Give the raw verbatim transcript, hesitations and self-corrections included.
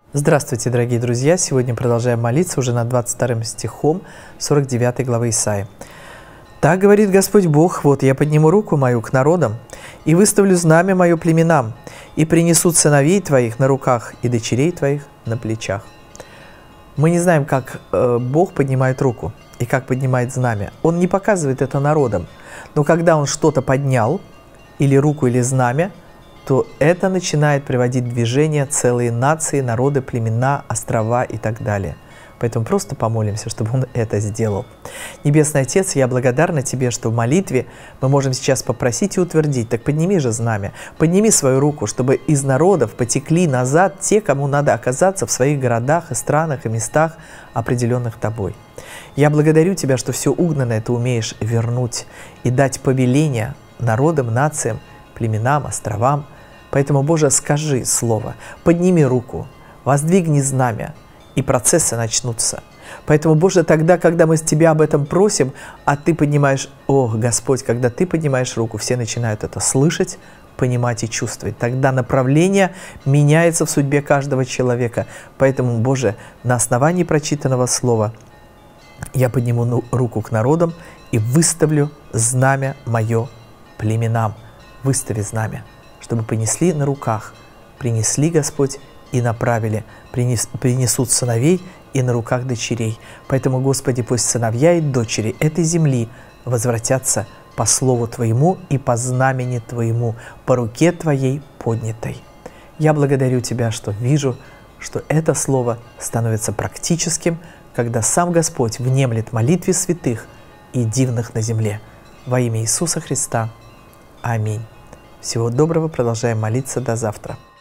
Здравствуйте, дорогие друзья! Сегодня продолжаем молиться уже над двадцать вторым стихом сорок девятой главы Исаии. «Так говорит Господь Бог, вот я подниму руку мою к народам, и выставлю знамя мое племенам, и принесут сыновей твоих на руках и дочерей твоих на плечах». Мы не знаем, как э, Бог поднимает руку и как поднимает знамя. Он не показывает это народам, но когда Он что-то поднял, или руку, или знамя, то это начинает приводить в движение целые нации, народы, племена, острова и так далее. Поэтому просто помолимся, чтобы Он это сделал. Небесный Отец, я благодарна Тебе, что в молитве мы можем сейчас попросить и утвердить. Так подними же знамя, подними свою руку, чтобы из народов потекли назад те, кому надо оказаться в своих городах и странах и местах, определенных Тобой. Я благодарю Тебя, что все угнанное Ты умеешь вернуть и дать повеление народам, нациям, племенам, островам. Поэтому, Боже, скажи слово, подними руку, воздвигни знамя, и процессы начнутся. Поэтому, Боже, тогда, когда мы с Тебя об этом просим, а Ты поднимаешь, о, Господь, когда Ты поднимаешь руку, все начинают это слышать, понимать и чувствовать. Тогда направление меняется в судьбе каждого человека. Поэтому, Боже, на основании прочитанного слова я подниму руку к народам и выставлю знамя мое племенам. Выстави знамя, чтобы понесли на руках, принесли, Господь, и направили, принес, принесут сыновей и на руках дочерей. Поэтому, Господи, пусть сыновья и дочери этой земли возвратятся по слову Твоему и по знамени Твоему, по руке Твоей поднятой. Я благодарю Тебя, что вижу, что это слово становится практическим, когда сам Господь внемлет молитве святых и дивных на земле. Во имя Иисуса Христа. Аминь. Всего доброго, продолжаем молиться до завтра.